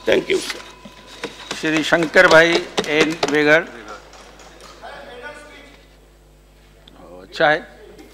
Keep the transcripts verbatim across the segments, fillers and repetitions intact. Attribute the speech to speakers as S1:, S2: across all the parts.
S1: Thank you.
S2: Shri Shankarbhai N Vegad. अच्छा है,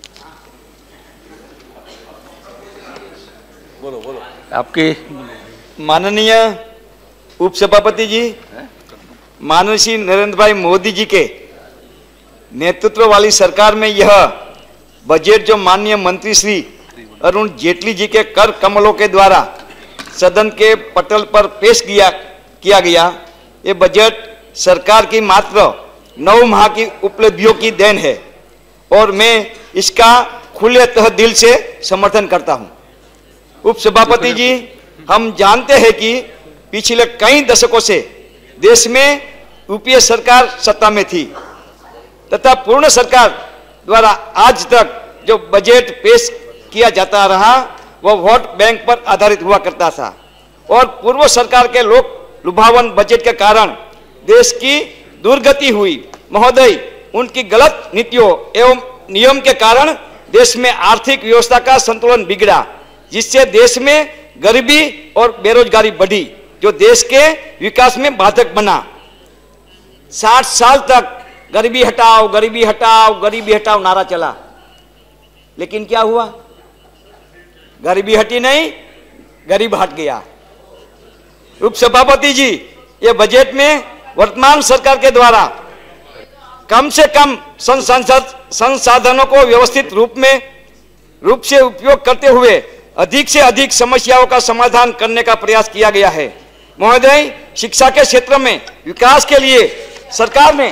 S3: बोलो बोलो।
S2: आपके
S4: माननीय उपसभापति जी, माननीय श्री नरेंद्र भाई मोदी जी के नेतृत्व वाली सरकार में यह बजट जो माननीय मंत्री श्री अरुण जेटली जी के कर कमलों के द्वारा सदन के पटल पर पेश किया किया गया, ये बजट सरकार की मात्र नौ माह की उपलब्धियों की देन है और मैं इसका खुले तह दिल से समर्थन करता हूं। उपसभापति जी, हम जानते हैं कि पिछले कई दशकों से देश में यूपीए सरकार सत्ता में थी तथा पूर्ण सरकार द्वारा आज तक जो बजट पेश किया जाता रहा वह वोट बैंक पर आधारित हुआ करता था और पूर्व सरकार के लोक लुभावन बजट के कारण देश की दुर्गति हुई। महोदय, उनकी गलत नीतियों एवं नियम के कारण देश में आर्थिक व्यवस्था का संतुलन बिगड़ा, जिससे देश में गरीबी और बेरोजगारी बढ़ी, जो देश के विकास में बाधक बना। साठ साल तक गरीबी हटाओ गरीबी हटाओ गरीबी हटाओ नारा चला, लेकिन क्या हुआ? गरीबी हटी नहीं, गरीब हट गया। उपसभापति जी, ये बजट में वर्तमान सरकार के द्वारा कम से कम संसद संसाधनों को व्यवस्थित रूप में रूप से उपयोग करते हुए अधिक से अधिक समस्याओं का समाधान करने का प्रयास किया गया है। महोदय, शिक्षा के क्षेत्र में विकास के लिए सरकार ने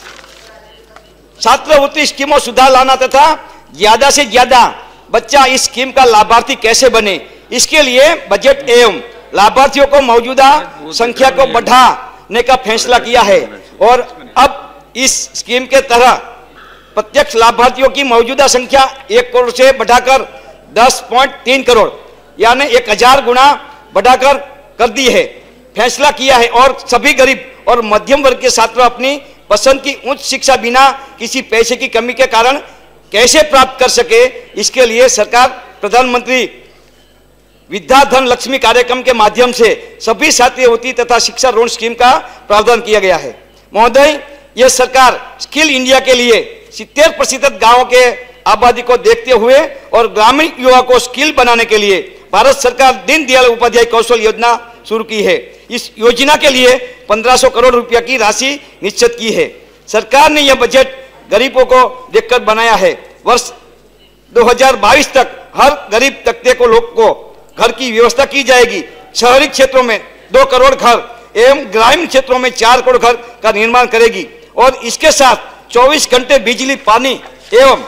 S4: छात्रवृत्ति स्कीमों सुधार लाना तथा ज्यादा से ज्यादा बच्चा इस स्कीम का लाभार्थी कैसे बने, इसके लिए बजट एवं लाभार्थियों को मौजूदा संख्या को बढ़ाने का फैसला किया है और अब इस स्कीम के तहत प्रत्यक्ष लाभार्थियों की मौजूदा संख्या एक करोड़ से बढ़ाकर दस पॉइंट तीन करोड़ यानी एक हजार गुना बढ़ाकर कर दी है फैसला किया है और सभी गरीब और मध्यम वर्ग के छात्र अपनी पसंद की उच्च शिक्षा बिना किसी पैसे की कमी के कारण कैसे प्राप्त कर सके, इसके लिए सरकार प्रधानमंत्री विद्याधन लक्ष्मी कार्यक्रम के माध्यम से सभी छात्रवृत्ति तथा शिक्षा ऋण स्कीम का प्रावधान किया गया है। महोदय, यह सरकार स्किल इंडिया के लिए सत्तर प्रतिशत गाँवों के आबादी को देखते हुए और ग्रामीण युवा को स्किल बनाने के लिए भारत सरकार दीनदयाल उपाध्याय कौशल योजना शुरू की है। इस योजना के लिए पंद्रह सौ करोड़ रुपया की राशि निश्चित की है। सरकार ने यह बजट गरीबों को देखकर बनाया है। वर्ष दो हज़ार बाईस तक हर गरीब तबके को लोग को घर की व्यवस्था की जाएगी। शहरी क्षेत्रों में दो करोड़ घर एवं ग्रामीण क्षेत्रों में चार करोड़ घर का निर्माण करेगी और इसके साथ चौबीस घंटे बिजली, पानी एवं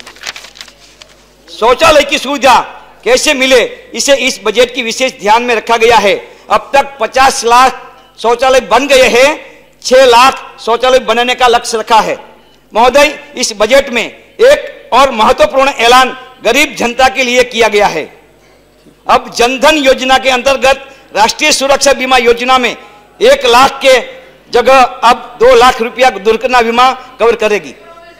S4: शौचालय की सुविधा कैसे मिले, इसे इस बजट की विशेष ध्यान में रखा गया है। अब तक पचास लाख शौचालय बन गए हैं, छह लाख शौचालय बनाने का लक्ष्य रखा है। महोदय, इस बजट में एक और महत्वपूर्ण ऐलान गरीब जनता के लिए किया गया है। अब जनधन योजना के अंतर्गत राष्ट्रीय सुरक्षा बीमा योजना में एक लाख के जगह अब दो लाख रुपया दुर्घटना बीमा कवर करेगी।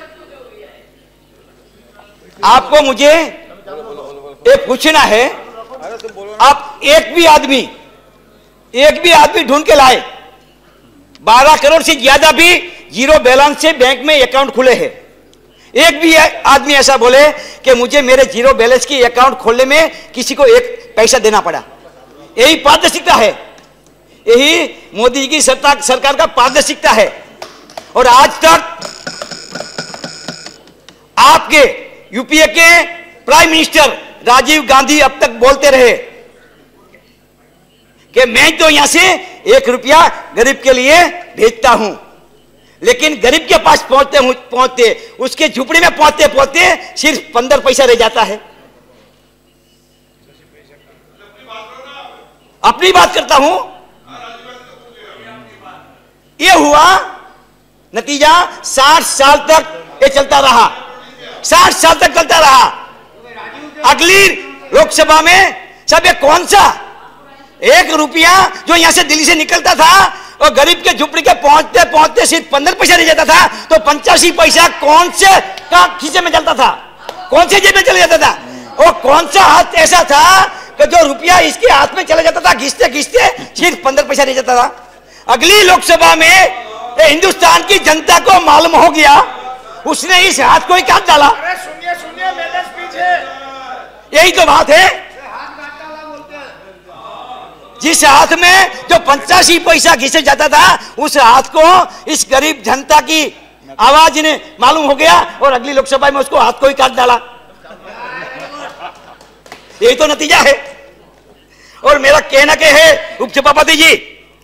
S4: आपको मुझे एक पूछना है, आप एक भी आदमी एक भी आदमी ढूंढ के लाए, बारह करोड़ से ज्यादा भी जीरो बैलेंस से बैंक में अकाउंट खुले हैं। एक भी आदमी ऐसा बोले कि मुझे मेरे जीरो बैलेंस की अकाउंट खोलने में किसी को एक पैसा देना पड़ा। यही पारदर्शिता है, यही मोदी की सरकार सरकार का पारदर्शिता है। और आज तक आपके यूपीए के प्राइम मिनिस्टर राजीव गांधी अब तक बोलते रहे कि मैं तो यहां से एक रुपया गरीब के लिए भेजता हूं, लेकिन गरीब के पास पहुंचते पहुंचते उसके झुपड़ी में पहुंचते पहुंचते सिर्फ पंद्रह पैसा रह जाता है। अपनी बात करता हूं, यह हुआ नतीजा साठ साल तक ये चलता रहा, साठ साल तक चलता रहा। अगली लोकसभा में सब ये कौन सा एक रुपया जो यहां से दिल्ली से निकलता था और गरीब के झुपड़ी के पहुंचते पहुंचते सिर्फ पंद्रह पैसा रह जाता था, तो पंचासी पैसा कौन से का खीसे में चलता था, कौन से जेब में चले जाता था, और कौन सा हाथ ऐसा था कि जो रुपया इसके हाथ में चला जाता था घिसते घिसते सिर्फ पंद्रह पैसा रह जाता था। अगली लोकसभा में हिंदुस्तान की जनता को मालूम हो गया, उसने इस हाथ को ही काट डाला।
S1: अरे सुनिए सुनिए मेरे स्पीच है,
S4: यही तो बात है। जिस हाथ में जो पंचासी पैसा घिसे जाता था उस हाथ को इस गरीब जनता की आवाज ने मालूम हो गया और अगली लोकसभा में उसको हाथ को ही काट डाला। यही तो नतीजा है। और मेरा कहना क्या है उपसभापति जी,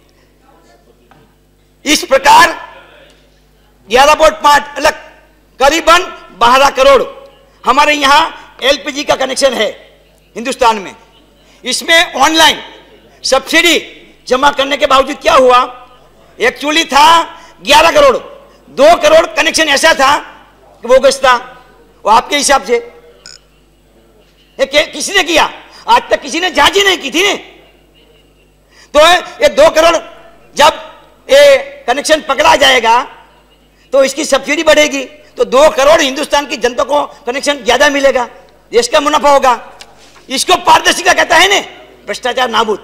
S4: इस प्रकार ग्यारह पॉइंट पांच अलग करीबन बारह करोड़ हमारे यहां एलपीजी का कनेक्शन है हिंदुस्तान में। इसमें ऑनलाइन सब्सिडी जमा करने के बावजूद क्या हुआ, एक्चुअली था ग्यारह करोड़, दो करोड़ कनेक्शन ऐसा था कि वो गस था। वो आपके हिसाब से किसने किया? आज तक किसी ने जांच ही नहीं की थी ने। तो ये दो करोड़ जब ये कनेक्शन पकड़ा जाएगा तो इसकी सब्सिडी बढ़ेगी, तो दो करोड़ हिंदुस्तान की जनता को कनेक्शन ज्यादा मिलेगा, देश का मुनाफा होगा। इसको पारदर्शिता कहता है ने, भ्रष्टाचार नाबूद।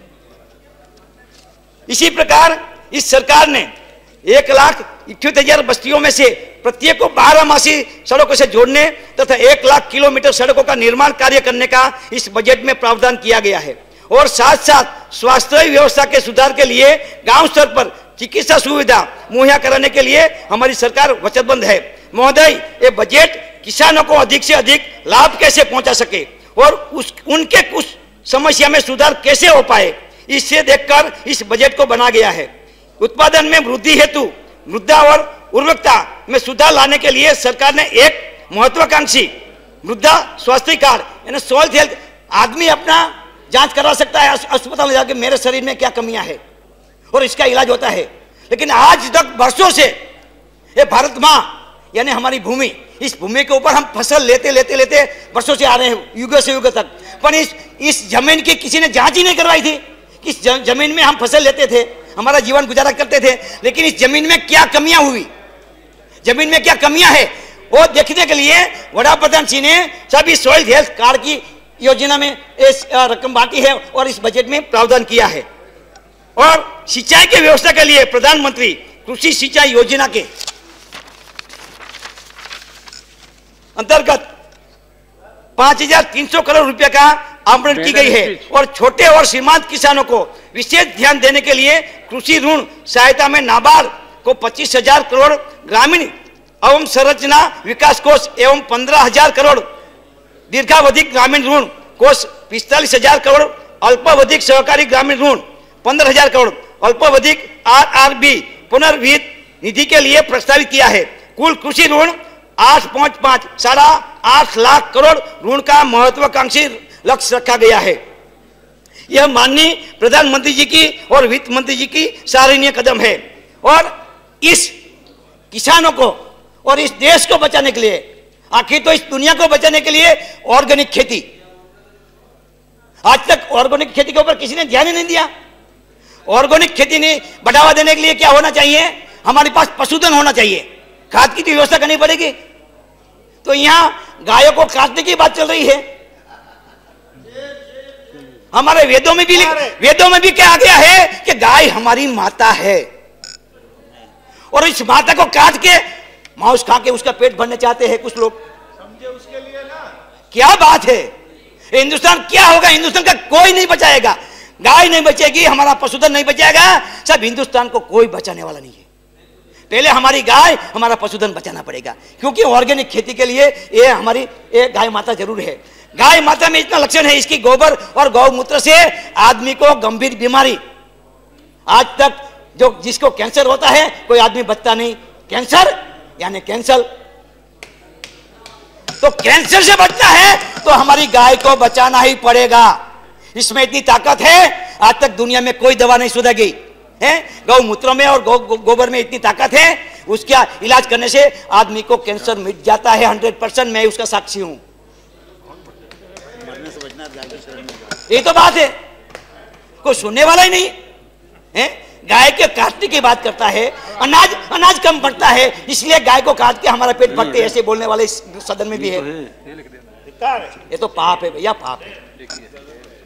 S4: इसी प्रकार इस सरकार ने एक लाख इक्यासी हजार बस्तियों में से प्रत्येक को बारह मासी सड़कों से जोड़ने तथा एक लाख किलोमीटर सड़कों का निर्माण कार्य करने का इस बजट में प्रावधान किया गया है। और साथ साथ स्वास्थ्य व्यवस्था के सुधार के लिए गांव स्तर पर चिकित्सा सुविधा मुहैया कराने के लिए हमारी सरकार वचनबद्ध है। महोदय, ये बजट किसानों को अधिक से अधिक लाभ कैसे पहुंचा सके और उस उनके कुछ समस्या में सुधार कैसे हो पाए, इससे देखकर इस बजट को बना गया है। उत्पादन में वृद्धि हेतु मृदा और उर्वरकता में सुधार लाने के लिए सरकार ने एक महत्वाकांक्षी मृदा स्वास्थ्य कार्ड यानी सॉइल हेल्थ, आदमी अपना जांच करा सकता है अस्पताल में जाके मेरे शरीर में क्या कमियां है और इसका इलाज होता है। लेकिन आज तक वर्षों से ये भारत माँ यानी हमारी भूमि, इस भूमि के ऊपर हम फसल लेते लेते लेते वर्षों से आ रहे हैं, युग से युग तक, पर इस इस जमीन की किसी ने जांच ही नहीं करवाई थी। किस जमीन में हम फसल लेते थे, हमारा जीवन गुजारा करते थे, लेकिन इस जमीन में क्या कमियां हुई, जमीन में क्या कमियां है वो देखने के लिए वड़ा प्रधान जी ने सभी सॉइल हेल्थ कार्ड की योजना में इस रकम बांटी है और इस बजट में प्रावधान किया है। और सिंचाई की व्यवस्था के लिए प्रधानमंत्री कृषि सिंचाई योजना के अंतर्गत पांच हजार तीन सौ करोड़ रुपए का आवंटन की गई है और छोटे और सीमांत किसानों को विशेष ध्यान देने के लिए कृषि ऋण सहायता में नाबार्ड को पच्चीस हजार करोड़, ग्रामीण एवं संरचना विकास कोष एवं पंद्रह हजार करोड़, दीर्घावधि ग्रामीण ऋण कोष पिस्तालीस हजार करोड़, अल्पावधिक सहकारी ग्रामीण ऋण पंद्रह हजार करोड़, अल्पावधिक आर आर बी पुनर्विहित निधि के लिए प्रस्तावित किया है। कुल कृषि ऋण आठ पॉइंट पांच साढ़ा आठ लाख करोड़ ऋण का महत्वाकांक्षी लक्ष्य रखा गया है। यह माननीय प्रधानमंत्री जी की और वित्त मंत्री जी की सराहनीय कदम है और इस किसानों को और इस देश को बचाने के लिए, आखिर तो इस दुनिया को बचाने के लिए ऑर्गेनिक खेती, आज तक ऑर्गेनिक खेती के ऊपर किसी ने ध्यान ही नहीं दिया। ऑर्गेनिक खेती ने बढ़ावा देने के लिए क्या होना चाहिए, हमारे पास पशुधन होना चाहिए, खाद की व्यवस्था करनी पड़ेगी। तो यहां गायों को काटने की बात चल रही है। हमारे वेदों में भी वेदों में भी क्या आ गया है कि गाय हमारी माता है और इस माता को काट के मांस खा के उसका पेट भरना चाहते हैं कुछ लोग।
S1: समझे उसके लिए ना,
S4: क्या बात है, हिंदुस्तान क्या होगा, हिंदुस्तान का कोई नहीं बचाएगा, गाय नहीं बचेगी, हमारा पशुधन नहीं बचाएगा, सब हिंदुस्तान को कोई बचाने वाला नहीं है। पहले हमारी गाय हमारा पशुधन बचाना पड़ेगा, क्योंकि ऑर्गेनिक खेती के लिए ये हमारी ये गाय माता जरूर है। गाय माता में इतना लक्षण है, इसकी गोबर और गौमूत्र से आदमी को गंभीर बीमारी, आज तक जो जिसको कैंसर होता है कोई आदमी बचता नहीं, कैंसर यानी कैंसर, तो कैंसर से बचना है तो हमारी गाय को बचाना ही पड़ेगा। इसमें इतनी ताकत है, आज तक दुनिया में कोई दवा नहीं शोधा गई है। गौमूत्र में और गौ, गो, गोबर में इतनी ताकत है, उसका इलाज करने से आदमी को कैंसर मिट जाता है हंड्रेड परसेंट। मैं उसका साक्षी हूं। ये तो बात है, कोई सुनने वाला ही नहीं है। गाय के काटने की बात करता है, अनाज अनाज कम पड़ता है इसलिए गाय को काट के हमारा पेट भरते, ऐसे बोलने वाले इस सदन में भी है। ये तो पाप है भैया, पाप है।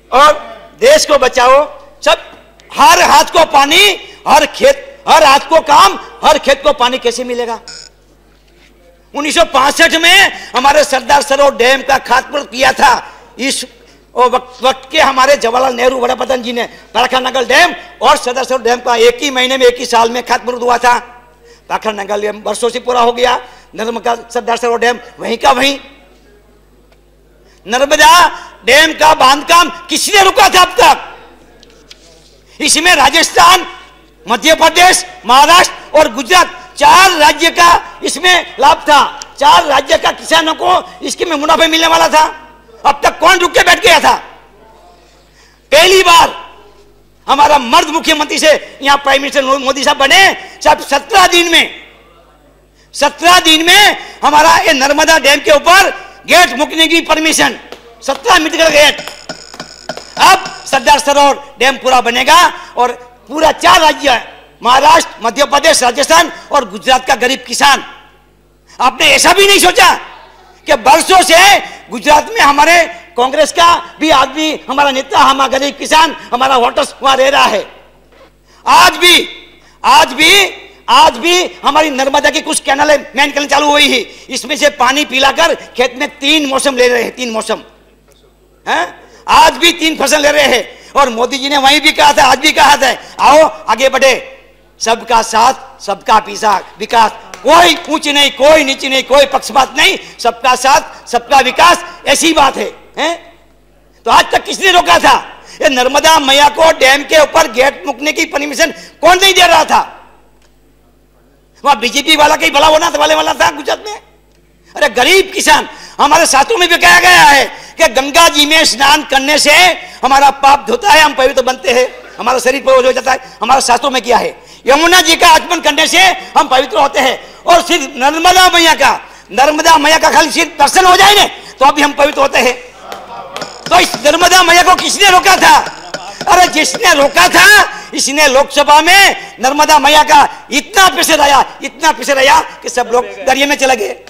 S4: और देश को बचाओ। सब हर हाथ को पानी, हर खेत, हर हाथ को काम, हर खेत को पानी कैसे मिलेगा? उन्नीस सौ पैंसठ में हमारे सरदार सरोवर डैम का खातमुहूर्त किया था। इस वक्त, वक्त के हमारे जवाहरलाल नेहरू बड़ा प्रधान जी ने पाखर नगर डैम और सरदार सरोवर डैम का एक ही महीने में, एक ही साल में खातमुहूर्त हुआ था। पाखर नगर डैम वर्षों से पूरा हो गया, नर्मदा सरदार सरोवर डैम वहीं का वहीं। नर्मदा डैम का बांधकाम किसने रुका था अब तक? इसमें राजस्थान, मध्य प्रदेश, महाराष्ट्र और गुजरात चार राज्य का इसमें लाभ था। चार राज्य का किसानों को इसके में मुनाफा मिलने वाला था। अब तक कौन रुक के बैठ गया था? पहली बार हमारा मर्द मुख्यमंत्री से यहां प्राइम मिनिस्टर मोदी साहब बने। साहब सत्रह दिन में सत्रह दिन में हमारा ये नर्मदा डैम के ऊपर गेट मुकने की परमिशन, सत्रह मीटर का गेट। अब सरदार सरोवर डैम पूरा बनेगा और पूरा चार राज्य, महाराष्ट्र, मध्य प्रदेश, राजस्थान और गुजरात का गरीब किसान। आपने ऐसा भी नहीं सोचा कि वर्षों से गुजरात में हमारे कांग्रेस का भी आदमी, हमारा नेता, हमारा गरीब किसान, हमारा वोटर्स वहां रह रहा है। आज भी आज भी आज भी हमारी नर्मदा की कुछ कैनाल मैन कैनाल चालू हुई है, इसमें से पानी पिलाकर खेत में तीन मौसम ले रहे हैं। तीन मौसम है, आज भी तीन फसल ले रहे हैं। और मोदी जी ने वहीं भी कहा था, आज भी कहा था, आओ आगे बढ़े, सबका साथ सबका पीछा विकास, कोई ऊंच नहीं, कोई नीचे नहीं, कोई पक्षपात नहीं, सबका साथ सबका विकास, ऐसी बात है, है? तो आज तक किसने रोका था? ये नर्मदा मैया को डैम के ऊपर गेट मुकने की परमिशन कौन नहीं दे रहा था? वहां बीजेपी वाला कहीं भला होना वाले वाला था गुजरात में। अरे गरीब किसान, हमारे शास्त्रों में भी कहा गया है कि गंगा जी में स्नान करने से हमारा पाप धोता है, हम पवित्र बनते हैं, हमारा शरीर पवित्र हो जाता है। हमारे शास्त्रों में किया है। यमुना जी का आचमन करने से हम पवित्र होते हैं। और सिर्फ नर्मदा मैया का नर्मदा मैया का खाली सिर्फ दर्शन हो जाए ना तो अभी हम पवित्र होते हैं। तो इस नर्मदा मैया को किसने रोका था? अरे जिसने रोका था, इसने लोकसभा में नर्मदा मैया का इतना प्रेशर आया, इतना प्रेशर आया कि सब लोग दरिया में चले गए।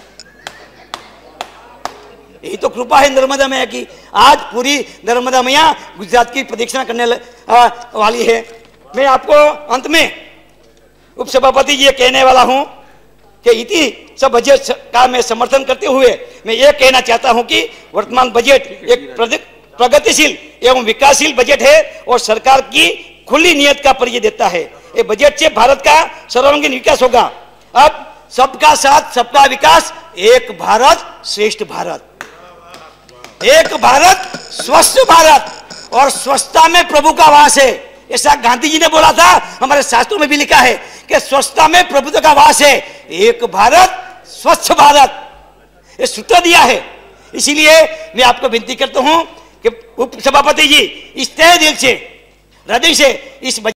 S4: यही तो कृपा है नर्मदा मैया की। आज पूरी नर्मदा मैया गुजरात की प्रदक्षिणा करने वाली है। मैं आपको अंत में उपसभापति जी ये कहने वाला हूं कि इति सब बजट का मैं समर्थन करते हुए मैं ये कहना चाहता हूं कि वर्तमान बजट एक प्रगतिशील एवं विकासशील बजट है और सरकार की खुली नियत का परिचय देता है। ये बजट से भारत का सर्वांगीण विकास होगा। अब सबका साथ सबका विकास, एक भारत श्रेष्ठ भारत, एक भारत स्वस्थ भारत और स्वच्छता में प्रभु का वास है, ऐसा गांधी जी ने बोला था। हमारे शास्त्रों में भी लिखा है कि स्वच्छता में प्रभुत्व का वास है, एक भारत स्वच्छ भारत, ये सूत्र दिया है। इसीलिए मैं आपको विनती करता हूं कि उप सभापति जी इस तहे दिल से, हृदय से इस